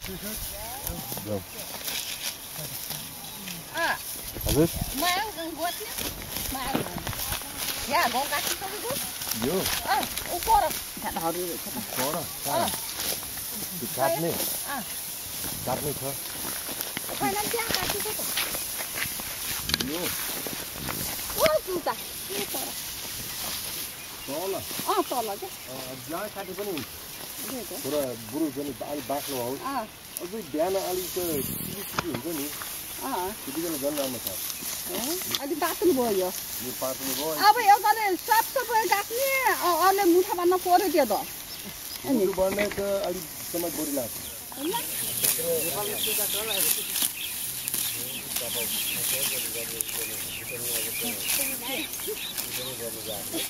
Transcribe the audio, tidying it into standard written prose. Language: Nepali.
हजुर या गाउँ काट्नु सक्छु यो ऊ पर ढाडहरू रहेछ त पर काट्ने काट्ने छ पहिला त्यहाँ काट्छु त यो ओ जुता के पर तल तल के जहाँ काटे पनि हुन्छ पुरा बुढो पनि अलिक बाक्लो होस् अझै बिहान अलिक त चिटी हुन्छ नि त्यति बेला झन् राम्रो छ अलि पातलो भयो यो पातलो भयो अब एउटाले सबै काट्ने अरूले मुठा बाँध्न पर्यो त्यो त मुठो बाँड्ने त अलिक समय बढी लाग्छ